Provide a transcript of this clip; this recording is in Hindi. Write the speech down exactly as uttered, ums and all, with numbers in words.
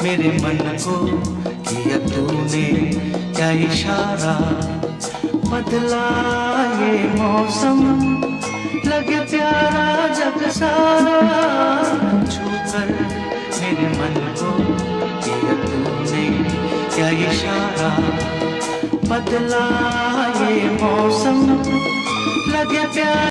मेरे मन को किया तूने क्या इशारा, बदला ये मौसम लगे प्यारा जग सारा, छूकर मेरे मन को किया तूने क्या इशारा, बदला ये मौसम लगे प्यारा।